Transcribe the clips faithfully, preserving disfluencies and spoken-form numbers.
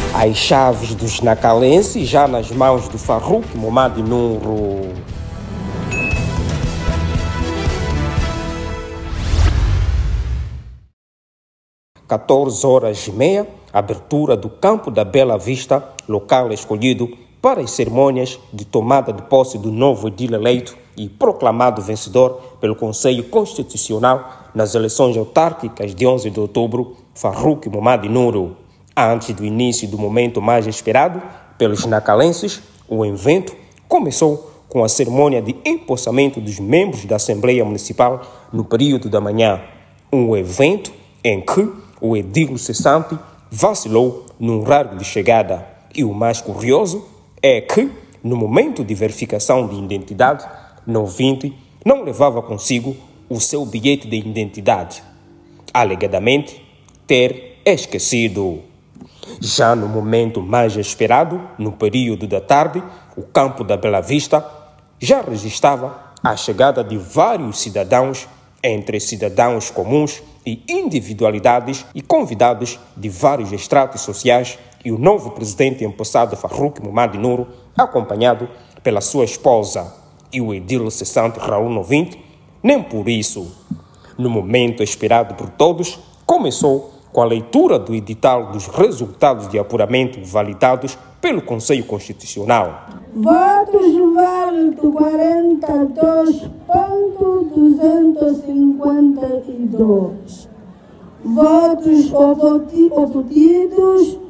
As chaves dos nacalenses já nas mãos do Farruque Momadi Nouro. quatorze horas e meia, abertura do Campo da Bela Vista, local escolhido para as cerimônias de tomada de posse do novo edil eleito e proclamado vencedor pelo Conselho Constitucional nas eleições autárquicas de onze de outubro, Farruque Momadi Nouro. Antes do início do momento mais esperado pelos nacalenses, o evento começou com a cerimônia de empossamento dos membros da Assembleia Municipal no período da manhã. Um evento em que o edil cessante vacilou no horário de chegada. E o mais curioso é que, no momento de verificação de identidade, no ouvinte não levava consigo o seu bilhete de identidade, alegadamente ter esquecido. Já no momento mais esperado, no período da tarde, o Campo da Bela Vista já registrava a chegada de vários cidadãos, entre cidadãos comuns e individualidades e convidados de vários estratos sociais, e o novo presidente empossado Farruque Momadi Nouro, acompanhado pela sua esposa e o edil cessante Raul Novinte. Nem por isso, no momento esperado por todos, começou com a leitura do edital dos resultados de apuramento validados pelo Conselho Constitucional. Votos válidos quarenta e dois mil duzentos e cinquenta e dois. Votos obtidos,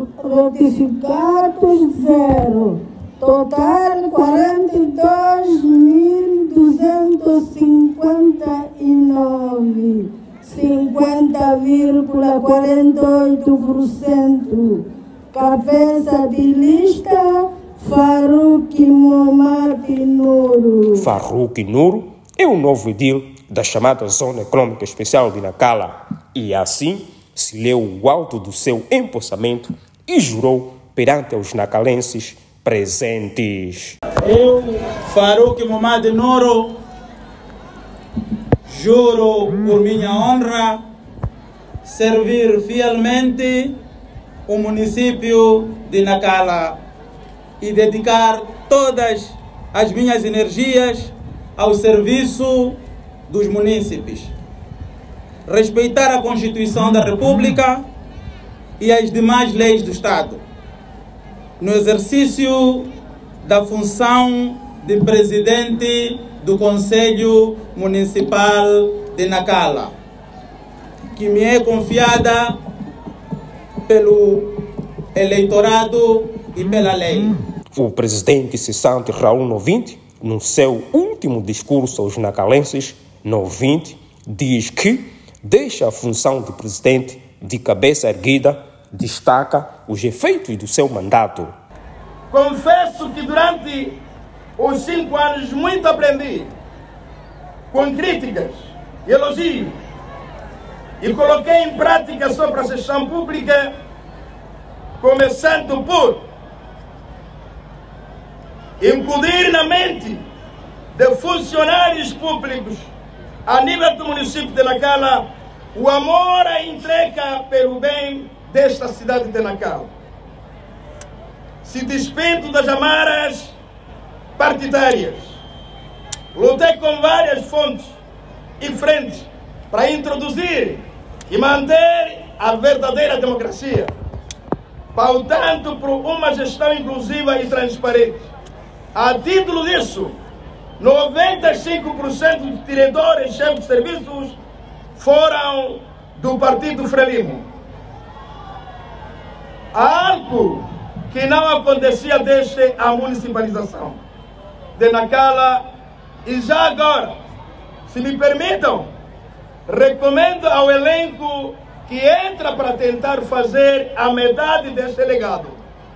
retificados, zero. Total quarenta e dois mil duzentos e cinquanta e nove. cinquenta vírgula quarenta e oito por cento. Cabeça de lista, Farruque Momadi Nouro. Farruque Nouro é o novo edil da chamada Zona Econômica Especial de Nacala e assim se leu o auto do seu empossamento e jurou perante os nacalenses presentes. Eu, Farruque Momadi Nouro, juro por minha honra servir fielmente o município de Nacala e dedicar todas as minhas energias ao serviço dos munícipes. Respeitar a Constituição da República e as demais leis do Estado, no exercício da função de presidente do Conselho Municipal de Nacala, que me é confiada pelo eleitorado e pela lei. O presidente cessante Raul Novinte, no seu último discurso aos nacalenses, Novinte diz que deixa a função de presidente de cabeça erguida, destaca os efeitos do seu mandato. Confesso que durante os cinco anos muito aprendi, com críticas e elogios, e coloquei em prática sobre a gestão pública, começando por incutir na mente de funcionários públicos a nível do município de Nacala o amor à entrega pelo bem desta cidade de Nacala. Se despindo das amarras partidárias, lutei com várias fontes e frentes para introduzir e manter a verdadeira democracia, pautando por uma gestão inclusiva e transparente. A título disso, noventa e cinco por cento dos diretores e chefes de serviços foram do Partido Frelimo. Algo que não acontecia desde a municipalização de Nacala. E já agora, se me permitam, recomendo ao elenco que entra para tentar fazer a metade deste legado.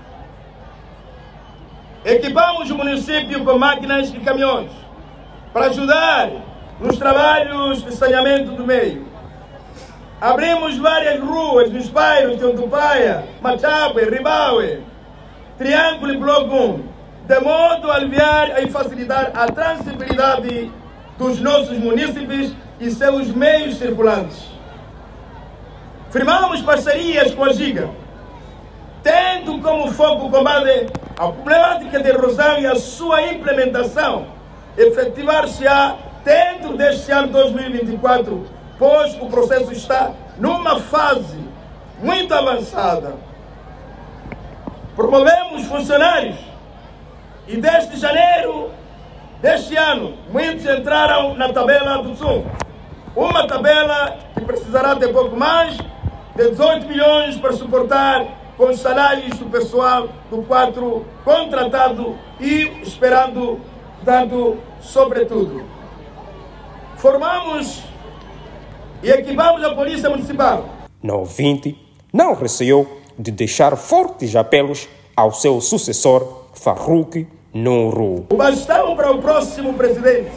Equipamos o município com máquinas e caminhões para ajudar nos trabalhos de saneamento do meio. Abrimos várias ruas nos bairros de Ontupaia, Machape, Ribaue, Triângulo e Bloco um, de modo a aliviar e facilitar a transitabilidade dos nossos munícipes e seus meios circulantes. Firmamos parcerias com a Giga, tendo tendo como foco o combate à problemática de erosão e a sua implementação, efetivar-se-á dentro deste ano dois mil e vinte e quatro, pois o processo está numa fase muito avançada. Promovemos funcionários e desde janeiro deste ano, muitos entraram na tabela do Sul. Uma tabela que precisará ter pouco mais de dezoito milhões para suportar com os salários do pessoal do quadro contratado e esperando, portanto, sobretudo. Formamos e equipamos a Polícia Municipal. No vinte, não receou de deixar fortes apelos ao seu sucessor, Farouk Nouro. O bastão para o próximo presidente.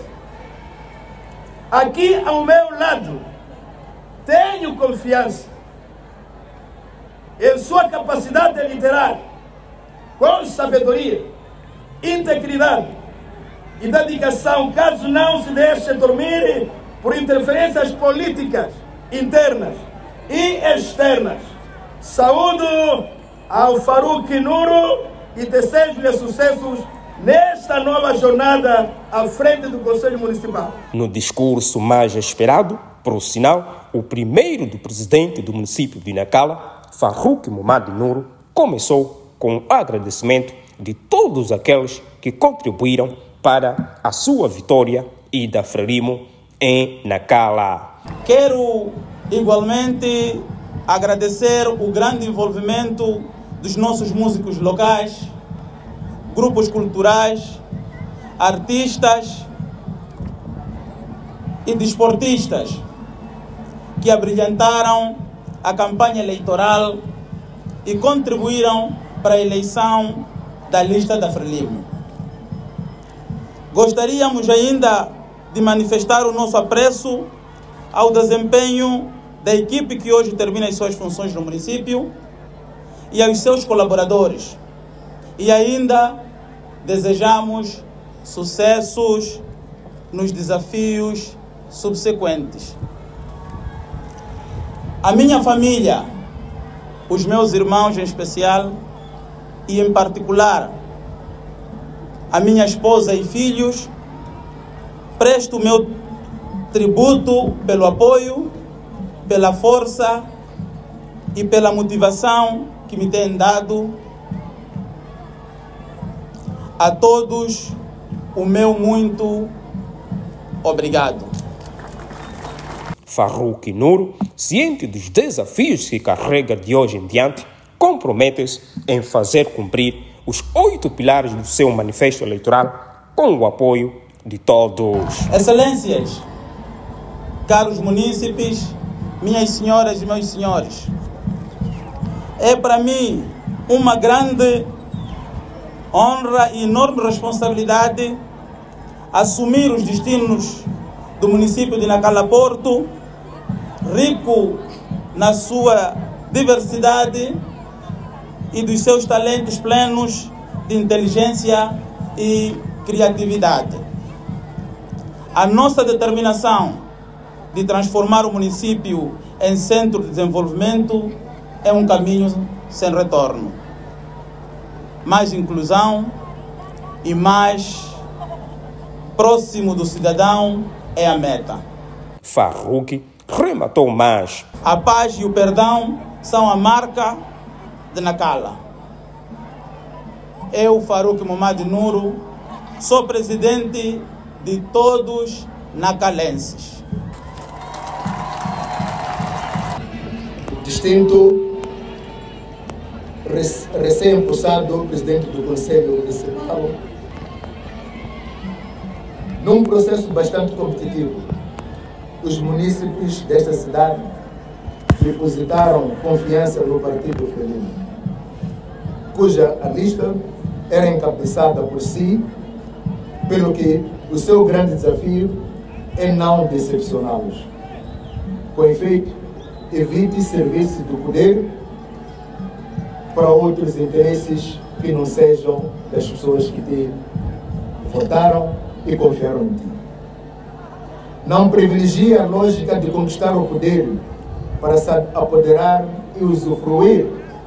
Aqui ao meu lado, tenho confiança em sua capacidade de liderar com sabedoria, integridade e dedicação, caso não se deixe dormir por interferências políticas internas e externas. Saúdo ao Farouk Nouro e desejo-lhe sucessos nesta nova jornada à frente do Conselho Municipal. No discurso mais esperado, por sinal, o primeiro do presidente do município de Nacala, Farouk Momad Nouro, começou com o agradecimento de todos aqueles que contribuíram para a sua vitória e da Frelimo em Nacala. Quero igualmente agradecer o grande envolvimento dos nossos músicos locais, grupos culturais, artistas e desportistas que abrilhantaram a campanha eleitoral e contribuíram para a eleição da lista da Frelimo. Gostaríamos ainda de manifestar o nosso apreço ao desempenho da equipe que hoje termina as suas funções no município e aos seus colaboradores. E ainda desejamos sucessos nos desafios subsequentes. A minha família, os meus irmãos em especial, e em particular a minha esposa e filhos, presto o meu tributo pelo apoio, pela força e pela motivação que me têm dado. A todos, o meu muito obrigado. Farouk Nouro, ciente dos desafios que carrega de hoje em diante, compromete-se em fazer cumprir os oito pilares do seu manifesto eleitoral com o apoio de todos. Excelências, caros munícipes, minhas senhoras e meus senhores, é para mim uma grande honra e enorme responsabilidade assumir os destinos do município de Nacala Porto, rico na sua diversidade e dos seus talentos plenos de inteligência e criatividade. A nossa determinação de transformar o município em centro de desenvolvimento é um caminho sem retorno. Mais inclusão e mais próximo do cidadão é a meta. Farouk rematou mais. A paz e o perdão são a marca de Nacala. Eu, Farouk Momad Nouro, sou presidente de todos nacalenses. Distinto, recém-empossado presidente do Conselho Municipal, num processo bastante competitivo, os munícipes desta cidade depositaram confiança no Partido Frelimo, cuja a lista era encabeçada por si, pelo que o seu grande desafio é não decepcioná-los. Com efeito, evite servir-se do poder para outros interesses que não sejam das pessoas que te votaram e confiaram em ti. Não privilegie a lógica de conquistar o poder para se apoderar e usufruir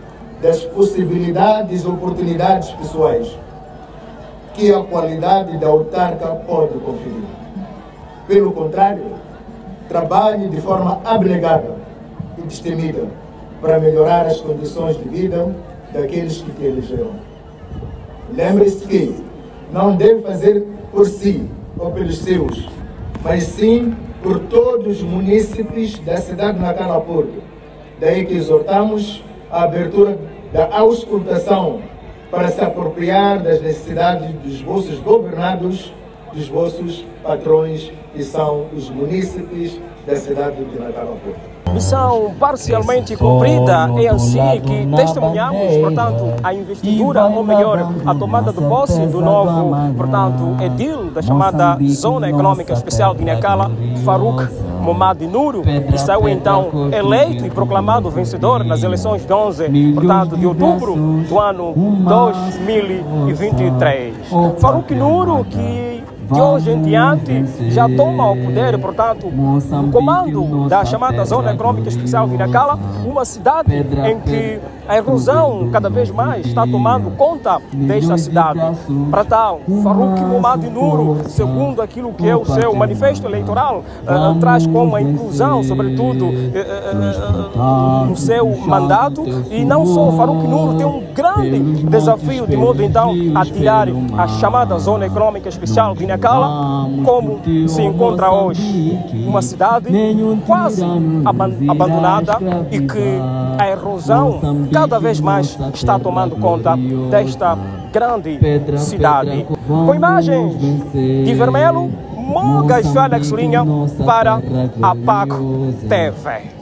das possibilidades e oportunidades pessoais que a qualidade da autarca pode conferir. Pelo contrário, trabalhe de forma abnegada e destemida para melhorar as condições de vida daqueles que te elegeram. Lembre-se que não deve fazer por si ou pelos seus, mas sim por todos os munícipes da cidade de Nacala Porto. Daí que exortamos a abertura da auscultação para se apropriar das necessidades dos vossos governados, dos vossos patrões, que são os munícipes da cidade de Nacala Porto. Missão parcialmente cumprida, é assim que testemunhamos, portanto, a investidura, ou melhor, a tomada de posse do novo, portanto, edil da chamada Zona Econômica Especial de Nacala, Farouk Momadi Nuru, que saiu então eleito e proclamado vencedor nas eleições de onze, portanto, de outubro do ano dois mil e vinte e três. Farouk Nuru, que de hoje em diante já toma o poder, portanto, o comando da chamada Zona Econômica Especial de Nacala, uma cidade em que a erosão cada vez mais está tomando conta desta cidade. Para tal, Farouk Momadi Nuru, segundo aquilo que é o seu manifesto eleitoral, uh, traz como a inclusão, sobretudo, uh, uh, uh, no seu mandato, e não só Farouk Nuru tem um grande desafio de modo então a tirar a chamada Zona Econômica Especial de Nacala, como se encontra hoje, uma cidade quase abandonada e que a erosão cada vez mais está tomando conta desta grande cidade. Com imagens de Vermelho, Mogas Félix Linha para a Paco T V.